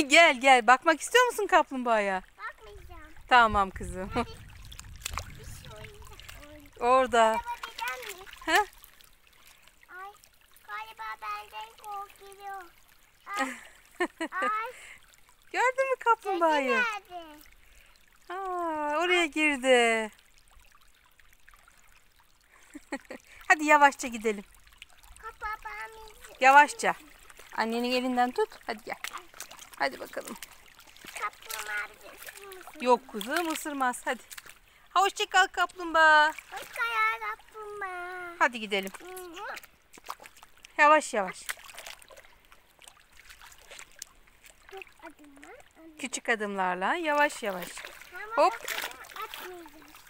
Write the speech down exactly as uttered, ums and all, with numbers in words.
Gel gel. Bakmak istiyor musun kaplumbağaya? Bakmayacağım. Tamam kızım. Hadi. Bir şey oyuncak. Orada. Araba neden mi? Ha? Ay galiba benden korkuyor. Ay. Ay. Gördün mü Kedi kaplumbağayı? nerede? Aa, oraya girdi. Hadi yavaşça gidelim. Kapağımız. Yavaşça. Annenin elinden tut. Hadi gel. Hadi bakalım. Kaplumbağa bizi ısırır mısın? Yok kuzum, ısırmaz. Hadi. Hoşça kal kaplumbağa. Hoş geldin kaplumbağa. Hadi gidelim. Hı. Yavaş yavaş. Çok adımlar. Küçük adımlarla yavaş yavaş. Ama Hop. sakın atmayacağız.